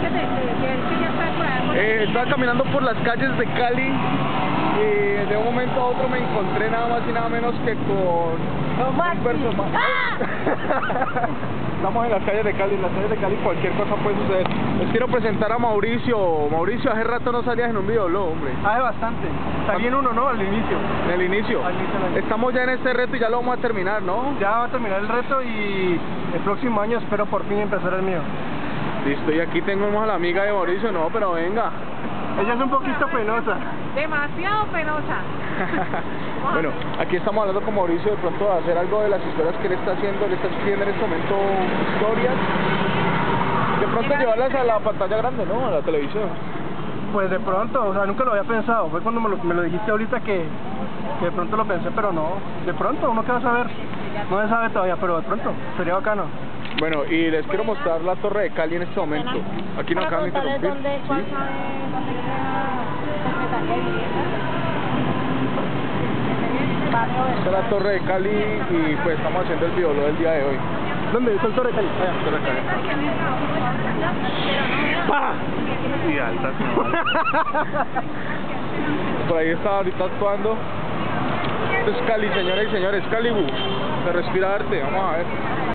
Estaba caminando por las calles de Cali y de un momento a otro me encontré nada más y nada menos que con un personaje. Estamos en las calles de Cali, cualquier cosa puede suceder. Les quiero presentar a Mauricio. Mauricio, hace rato no salías en un videoblog, hombre. Hace bastante. Salí en uno, ¿no? Al inicio. En el inicio. Estamos ya en este reto y ya lo vamos a terminar, ¿no? Ya va a terminar el reto y el próximo año espero por fin empezar el mío. Listo, y aquí tenemos a la amiga de Mauricio, no, pero venga. Ella es un poquito penosa. Demasiado penosa. Bueno, aquí estamos hablando con Mauricio de pronto de hacer algo de las historias que él está haciendo en este momento historias. De pronto llevarlas a la pantalla grande, ¿no? A la televisión. Pues de pronto, o sea, nunca lo había pensado. Fue cuando me lo dijiste ahorita que de pronto lo pensé, pero no. De pronto, uno que va a saber. No se sabe todavía, pero de pronto. Sería bacano. Bueno, y les quiero mostrar la Torre de Cali en este momento. Aquí no acaban de interrumpir. Esta es la Torre de Cali y pues estamos haciendo el videoblog del día de hoy. ¿Dónde? ¿Está el Torre de Cali? Allá, Torre de Cali. ¡Pah! Y altas. Por ahí está ahorita actuando. Esto es Cali, señoras y señores, Cali, se respira arte, vamos a ver.